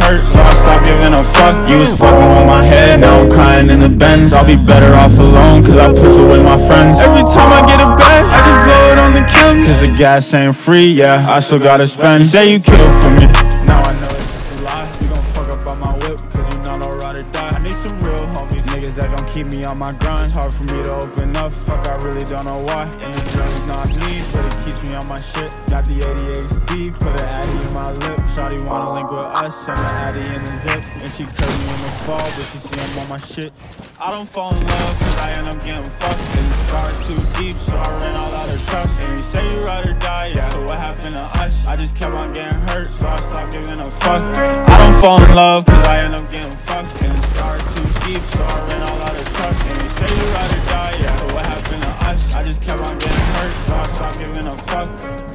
hurt, so I stopped giving a fuck. You was fucking with my head, now I'm crying in the Benz. I'll be better off alone, cause I push away my friends. Every time I get a bag, I just blow it on the chems. Cause the gas ain't free, yeah, I still gotta spend. You say you killed for me, now I know it's just a lie. You gon' fuck up on my whip, cause you know no ride or die. I need some real homies, niggas that gon' keep me on my grind. It's hard for me to open up, fuck, I really don't know why. And the drug's not me, but it keeps me on my shit. Got the ADHD, put an Addy in my lip. Shawty wanna link with us, and the Addy in the zip. And she curved me in the fall, but she see I'm on my shit. I don't fall in love, cause I end up getting fucked. And the scars too deep, so I ran all out of trust. And you say you ride or die, yeah, so what happened to us? I just kept on getting hurt, so I stopped giving a fuck. I don't fall in love, cause I end up getting fucked. And the scars too deep, so I ran all out of trust. And you say you ride or die, yeah, so what happened to us? I just kept on getting hurt, so I stopped giving a fuck.